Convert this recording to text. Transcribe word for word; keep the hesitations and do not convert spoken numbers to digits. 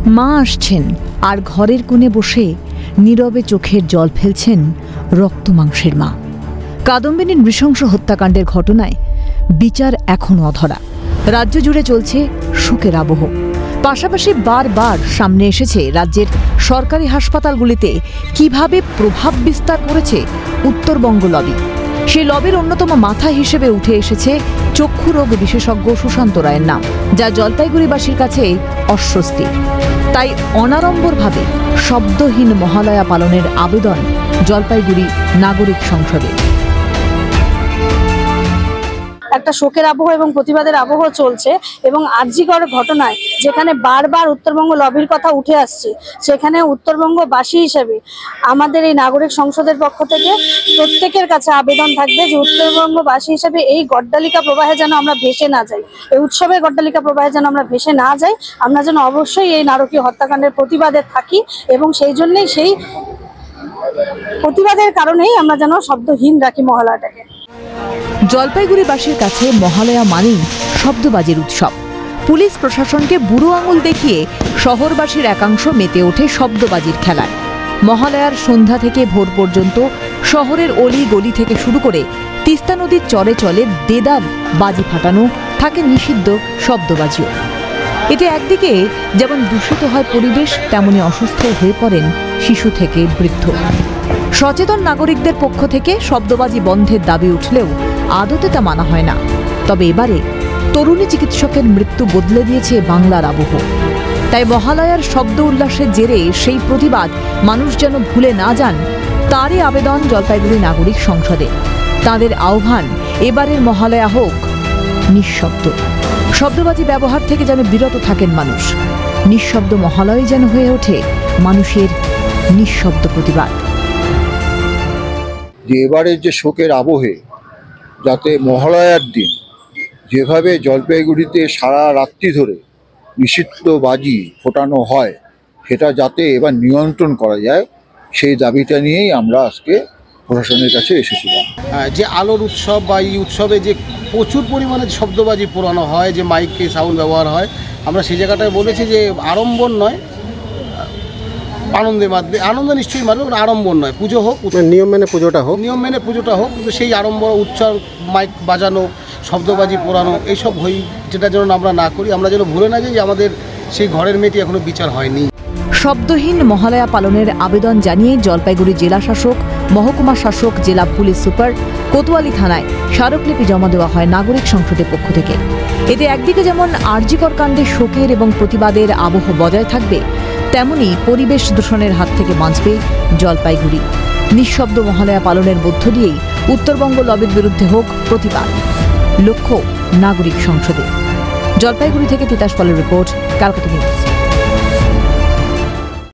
মা আসছেন আর ঘরের কোণে বসে নীরবে চোখের জল ফেলছেন রক্ত মাংসের মা। কাদম্বিনীর নৃশংস হত্যাকাণ্ডের ঘটনায় বিচার এখনও অধরা। রাজ্য জুড়ে চলছে শোকের আবহ। পাশাপাশি বারবার সামনে এসেছে রাজ্যের সরকারি হাসপাতালগুলিতে কিভাবে প্রভাব বিস্তার করেছে উত্তরবঙ্গ লবি। সেই লবির অন্যতম মাথা হিসেবে উঠে এসেছে চক্ষু রোগ বিশেষজ্ঞ সুশান্ত রায়ের নাম, যা জলপাইগুড়িবাসীর কাছে অস্বস্তি। তাই অনাড়ম্বরভাবে শব্দহীন মহালয়া পালনের আবেদন জলপাইগুড়ি নাগরিক সংসদে। একটা শোকের আবহ এবং প্রতিবাদের আবহ চলছে এবং আরজিকর ঘটনায় যেখানে বারবার উত্তরবঙ্গ লবির কথা উঠে আসছে, সেখানে উত্তরবঙ্গবাসী হিসেবে আমাদের এই নাগরিক সংসদের পক্ষ থেকে প্রত্যেকের কাছে আবেদন থাকবে যে উত্তরবঙ্গবাসী হিসেবে এই গড্ডালিকা প্রবাহে যেন আমরা ভেসে না যাই, এই উৎসবের গড্ডালিকা প্রবাহে যেন আমরা ভেসে না যাই। আমরা যেন অবশ্যই এই নারকীয় হত্যাকাণ্ডের প্রতিবাদে থাকি এবং সেই জন্যই সেই প্রতিবাদের কারণেই আমরা যেন শব্দহীন রাখি মহালয়াটাকে। জলপাইগুড়িবাসীর কাছে মহালয়া মানেই শব্দবাজির উৎসব। পুলিশ প্রশাসনকে বুড়ো আঙুল দেখিয়ে শহরবাসীর একাংশ মেতে ওঠে শব্দবাজির খেলায়। মহালয়ার সন্ধ্যা থেকে ভোর পর্যন্ত শহরের অলি গলি থেকে শুরু করে তিস্তা নদীর চরে চলে দেদার বাজি ফাটানো, থাকে নিষিদ্ধ শব্দবাজিও। এতে একদিকে যেমন দূষিত হয় পরিবেশ, তেমনি অসুস্থ হয়ে পড়েন শিশু থেকে বৃদ্ধ। সচেতন নাগরিকদের পক্ষ থেকে শব্দবাজি বন্ধের দাবি উঠলেও আদতে তা মানা হয় না। তবে এবারে তরুণী চিকিৎসকের মৃত্যু বদলে দিয়েছে বাংলার আবহ। তাই মহালয়ার শব্দ উল্লাসের জেরে সেই প্রতিবাদ মানুষ যেন ভুলে না যান, তারই আবেদন জলপাইগুড়ি নাগরিক সংসদে। তাদের আহ্বান, এবারের মহালয়া হোক নিঃশব্দ। শব্দবাজি ব্যবহার থেকে যেন বিরত থাকেন মানুষ। নিঃশব্দ মহালয় যেন হয়ে ওঠে মানুষের নিঃশব্দ প্রতিবাদ। যে এবারের যে শোকের আবহে যাতে মহালয়ার দিন যেভাবে জলপাইগুড়িতে সারা রাত্রি ধরে নিষিদ্ধ বাজি ফোটানো হয়, সেটা যাতে এবার নিয়ন্ত্রণ করা যায়, সেই দাবিটা নিয়েই আমরা আজকে প্রশাসনের কাছে এসেছিলাম। যে আলোর উৎসব বা এই উৎসবে যে প্রচুর পরিমাণে শব্দবাজি পোড়ানো হয়, যে মাইকে সাউন্ড ব্যবহার হয়, আমরা সেই জায়গাটায় বলেছি যে আড়ম্বর নয়, আনন্দে মাধ্যমে আনন্দ নিশ্চয়ই মানবে, আড়ম্বর নয়, পুজো হোক, নিয়ম মেনে পুজোটা হোক নিয়ম মেনে পুজোটা হোক কিন্তু সেই আড়ম্বর উচ্চার মাইক বাজানো, শব্দবাজি পোড়ানো এইসব হই, যেটা যেন আমরা না করি। আমরা যেন ভুলে না যাই যে আমাদের সেই ঘরের মেয়েটি এখনো বিচার হয়নি। শব্দহীন মহালয়া পালনের আবেদন জানিয়ে জলপাইগুড়ি জেলা শাসক, মহকুমা শাসক, জেলা পুলিশ সুপার, কোতোয়ালি থানায় স্মারকলিপি জমা দেওয়া হয় নাগরিক সংসদের পক্ষ থেকে। এতে একদিকে যেমন আরজিকর কাণ্ডে শোকের এবং প্রতিবাদের আবহ বজায় থাকবে, তেমনি পরিবেশ দূষণের হাত থেকে বাঁচবে জলপাইগুড়ি। নিঃশব্দ মহালয়া পালনের মধ্য দিয়েই উত্তরবঙ্গ লবির বিরুদ্ধে হোক প্রতিবাদ, লক্ষ্য নাগরিক সংসদে। জলপাইগুড়ি থেকে তিতাস পালের রিপোর্ট, ক্যালকাটা নিউজ।